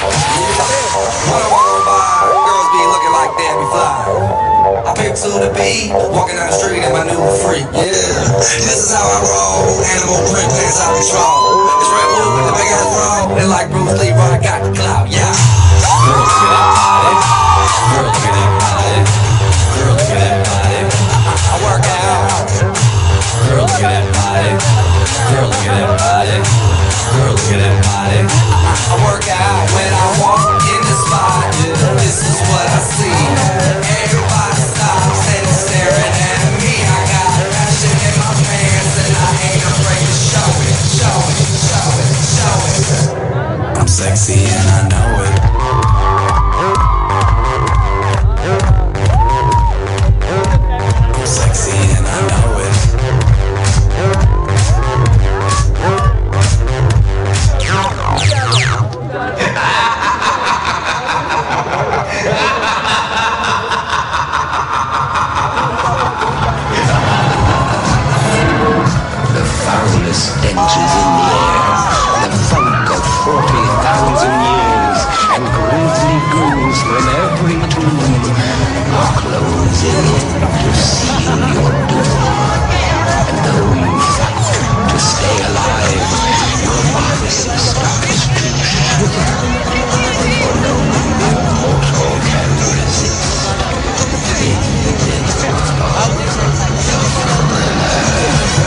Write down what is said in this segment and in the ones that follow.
When I walk by, girls be looking like they be fly. I pick to the beat, walking down the street in my new freak. Yeah, this is how I roll. Animal print pants out control. It's red wood with the big ass roll. And like Bruce Lee, but I got the clout. Yeah. Girl, look at that body. Girl, look at that body. Girl, look at that body. I work out. Girl, look at that body. Girl, look at that body. Girl, look at that body. I work out when I walk in the spot. This is what I see. Everybody stops and is staring at me. I got passion in my pants and I ain't afraid to show it, show it, show it, show it. I'm sexy and I know it. I'm sexy and I know it. Stenches in the air, the funk of 40,000 years, and grisly ghouls from every tomb are closing in to seal your doom. And though you fight to stay alive, your body starts to shiver, for no mortal can resist the influence of the thriller.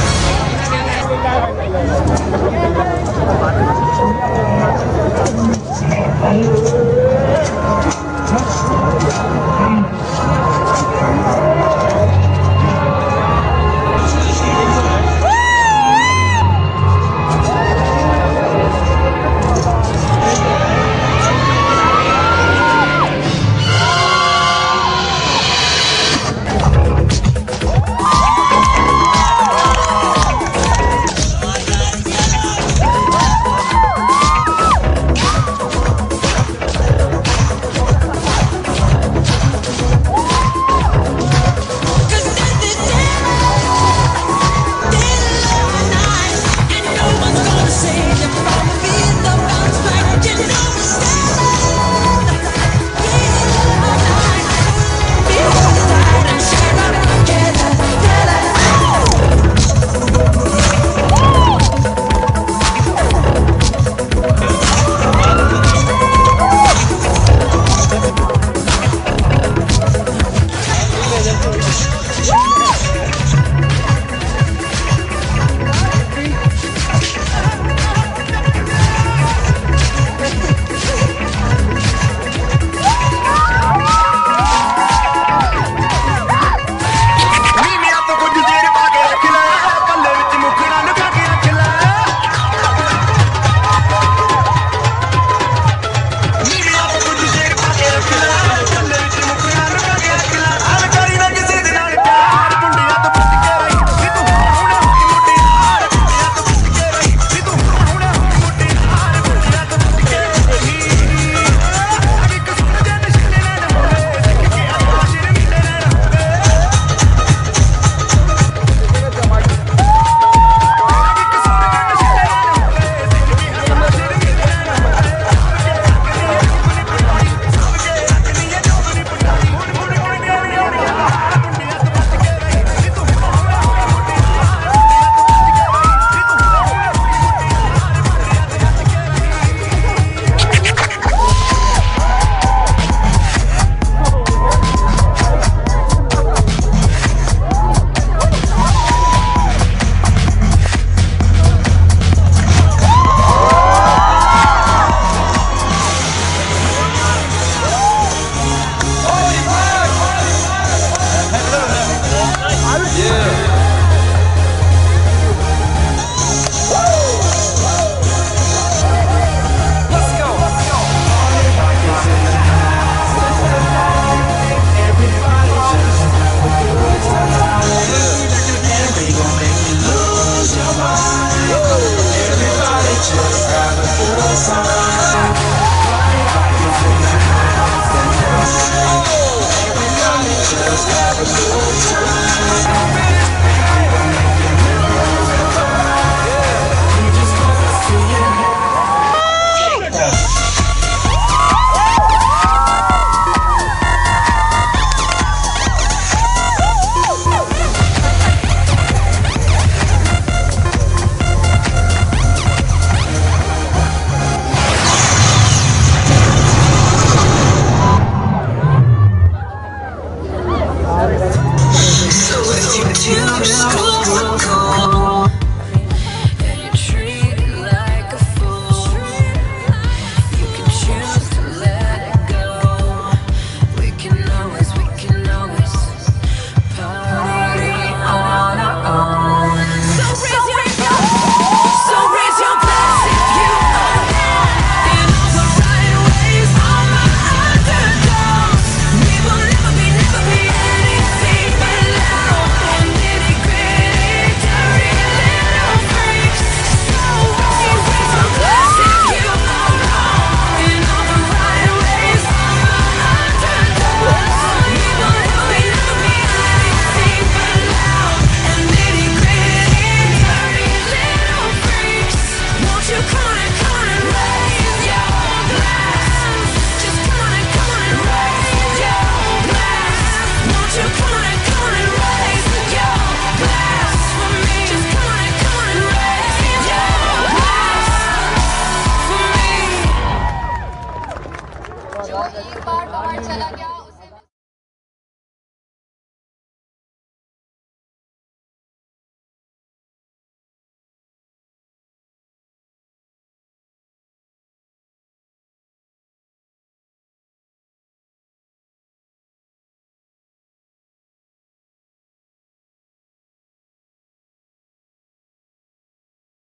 चला गया